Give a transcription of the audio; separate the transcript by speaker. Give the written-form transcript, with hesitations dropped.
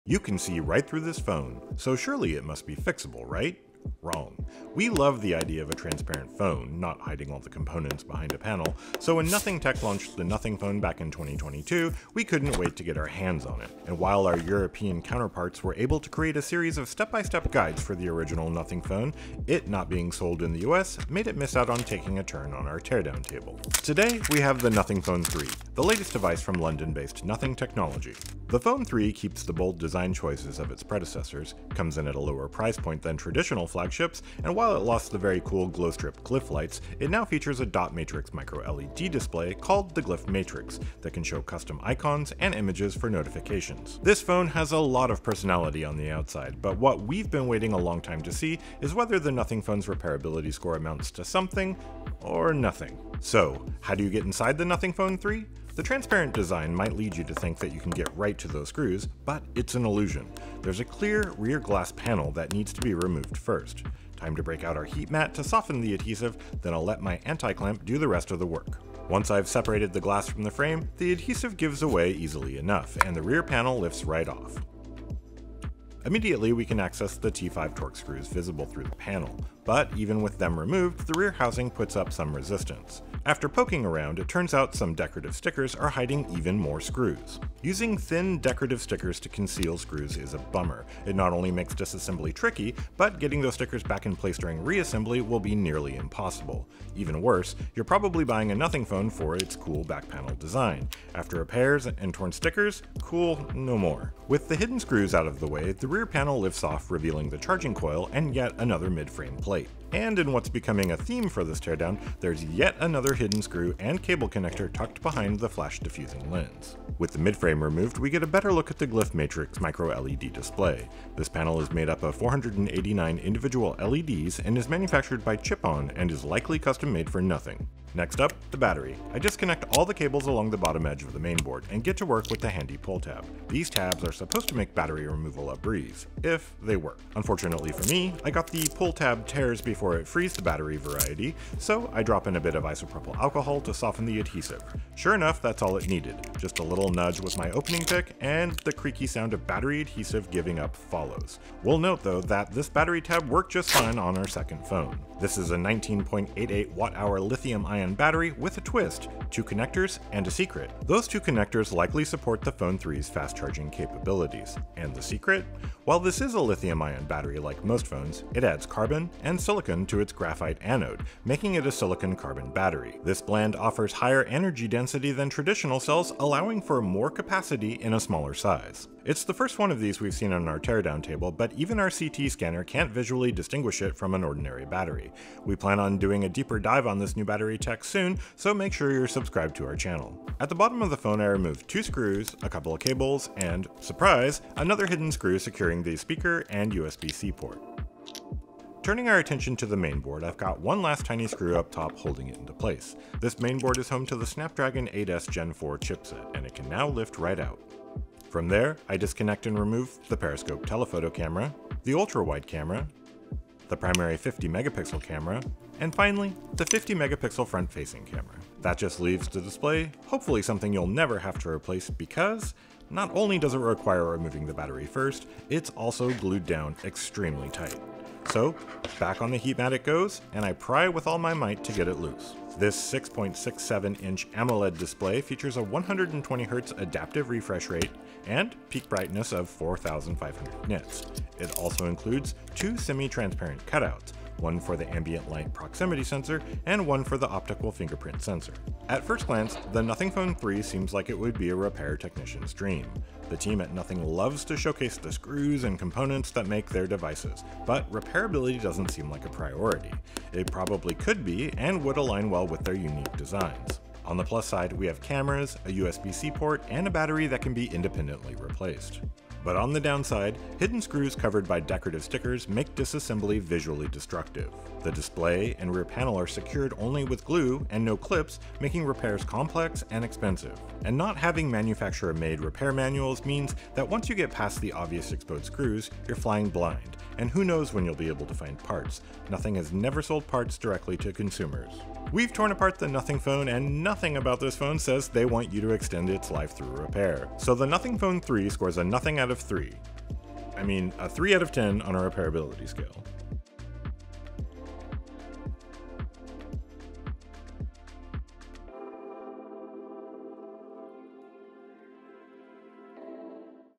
Speaker 1: You can see right through this phone, so surely it must be fixable, right? Wrong. We love the idea of a transparent phone, not hiding all the components behind a panel, so when Nothing Tech launched the Nothing phone back in 2022, we couldn't wait to get our hands on it. And while our European counterparts were able to create a series of step-by-step guides for the original Nothing phone, it not being sold in the US made it miss out on taking a turn on our teardown table. Today, we have the Nothing Phone 3, the latest device from London-based Nothing Technology. The Phone 3 keeps the bold design choices of its predecessors, comes in at a lower price point than traditional flagships, and while it lost the very cool glow strip glyph lights, it now features a dot matrix micro LED display called the Glyph Matrix that can show custom icons and images for notifications. This phone has a lot of personality on the outside, but what we've been waiting a long time to see is whether the Nothing phone's repairability score amounts to something or nothing. So, how do you get inside the Nothing Phone 3? The transparent design might lead you to think that you can get right to those screws, but it's an illusion. There's a clear rear glass panel that needs to be removed first. Time to break out our heat mat to soften the adhesive, then I'll let my anti-clamp do the rest of the work. Once I've separated the glass from the frame, the adhesive gives away easily enough, and the rear panel lifts right off. Immediately we can access the T5 Torx screws visible through the panel, but even with them removed, the rear housing puts up some resistance. After poking around, it turns out some decorative stickers are hiding even more screws. Using thin decorative stickers to conceal screws is a bummer. It not only makes disassembly tricky, but getting those stickers back in place during reassembly will be nearly impossible. Even worse, you're probably buying a Nothing phone for its cool back panel design. After repairs and torn stickers, cool no more. With the hidden screws out of the way, the rear panel lifts off, revealing the charging coil and yet another mid-frame plate. And in what's becoming a theme for this teardown, there's yet another hidden screw and cable connector tucked behind the flash diffusing lens. With the mid-frame removed, we get a better look at the Glyph Matrix micro LED display. This panel is made up of 489 individual LEDs and is manufactured by Chip-On and is likely custom made for Nothing. Next up, the battery. I disconnect all the cables along the bottom edge of the mainboard and get to work with the handy pull tab. These tabs are supposed to make battery removal a breeze, if they work. Unfortunately for me, I got the pull tab tears before it frees the battery variety, so I drop in a bit of isopropyl alcohol to soften the adhesive. Sure enough, that's all it needed. Just a little nudge with my opening pick, and the creaky sound of battery adhesive giving up follows. We'll note though that this battery tab worked just fine on our second phone. This is a 19.88 watt-hour lithium-ion battery with a twist, 2 connectors, and a secret. Those 2 connectors likely support the Phone 3's fast charging capabilities. And the secret? While this is a lithium-ion battery like most phones, it adds carbon and silicon to its graphite anode, making it a silicon-carbon battery. This blend offers higher energy density than traditional cells, allowing for more capacity in a smaller size. It's the first one of these we've seen on our teardown table, but even our CT scanner can't visually distinguish it from an ordinary battery. We plan on doing a deeper dive on this new battery tech soon, so make sure you're subscribed to our channel. At the bottom of the phone I removed 2 screws, a couple of cables, and, surprise, another hidden screw securing the speaker and USB-C port. Turning our attention to the mainboard, I've got one last tiny screw up top holding it into place. This mainboard is home to the Snapdragon 8S Gen 4 chipset, and it can now lift right out. From there, I disconnect and remove the periscope telephoto camera, the ultra-wide camera, the primary 50 megapixel camera, and finally, the 50 megapixel front-facing camera. That just leaves the display, hopefully something you'll never have to replace because not only does it require removing the battery first, it's also glued down extremely tight. So, back on the heat mat it goes, and I pry with all my might to get it loose. This 6.67-inch AMOLED display features a 120Hz adaptive refresh rate and peak brightness of 4,500 nits. It also includes 2 semi-transparent cutouts, one for the ambient light proximity sensor and one for the optical fingerprint sensor. At first glance, the Nothing Phone 3 seems like it would be a repair technician's dream. The team at Nothing loves to showcase the screws and components that make their devices, but repairability doesn't seem like a priority. It probably could be and would align well with their unique designs. On the plus side, we have cameras, a USB-C port, and a battery that can be independently replaced. But on the downside, hidden screws covered by decorative stickers make disassembly visually destructive. The display and rear panel are secured only with glue and no clips, making repairs complex and expensive. And not having manufacturer-made repair manuals means that once you get past the obvious exposed screws, you're flying blind, and who knows when you'll be able to find parts. Nothing has never sold parts directly to consumers. We've torn apart the Nothing phone, and nothing about this phone says they want you to extend its life through repair. So the Nothing Phone 3 scores a nothing out of 3. I mean, a 3 out of 10 on a repairability scale.